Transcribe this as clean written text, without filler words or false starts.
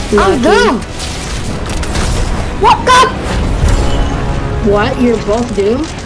I'm doomed! What the? What? You're both doomed?